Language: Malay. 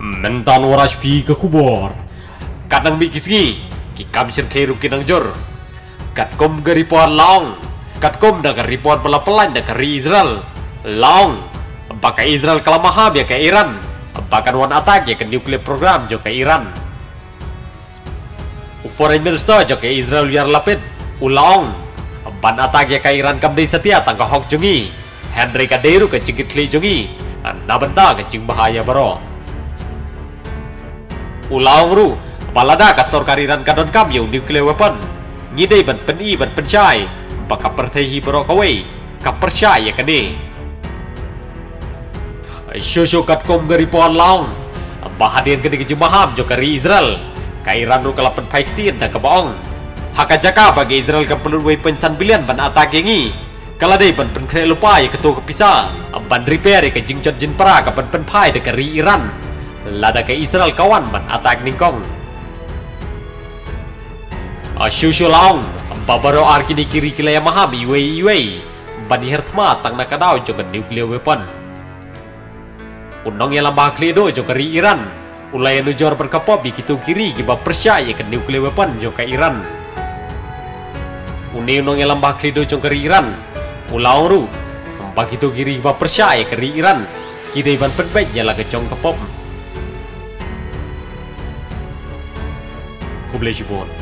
Mentan waras pi ke kubor. Kadang bikisgi, kikam sirkei kinang jor. Kat kom gari puan long. Kat kom dah gari puan pelapelan dah gari Israel. Long. Apakah Israel kalah mahal ya ke Iran? Apakah wan attack ya ke nuclear program jo ke Iran? Foreign Minister jo ke Israel biar lapid. Ulang. Ban attack ya ke Iran kam dei setia tangka hok jungi. Henry Kaderu ke cingkit kli jungi. Nabenta ke cing bahaya baro. Ulang ru. Balada ka sorkar Iran kadon kam yu nuclear weapon. Ngidei ban peni ban pencai. Baka pertehi baro kawai. Ka percaya ke ni. Shosho kat kom gari pohon laung. Bahadian ke digi maham jo kari Israel. Ka Iran ru kalapan paiktin dan kebaong. Haka jaka bagi Israel ka pelun weapon san bilian ban atak yengi. Kala dei ban pen kre lupa ya ketua kepisa. Ban repair ya ke jingcon jin para ka ban pen pai de kari Iran. Lada ke Israel kawan ban atak ningkong. Shosho laung. Babaro arkini kiri kilaya maham iwe. Ban hertma tang nakadao jo ban nuclear weapon. Unong yang lambah kledo jo kari Iran. Ulai nujor berkapop di kitu kiri giba percaya ke nuclear weapon jo ke Iran. Unong yang lambah kledo jo kari Iran. Ulau ru. Empat kitu kiri giba percaya kari Iran. Kita iban penbaik nyala ke jong kapop. Kublai jibon.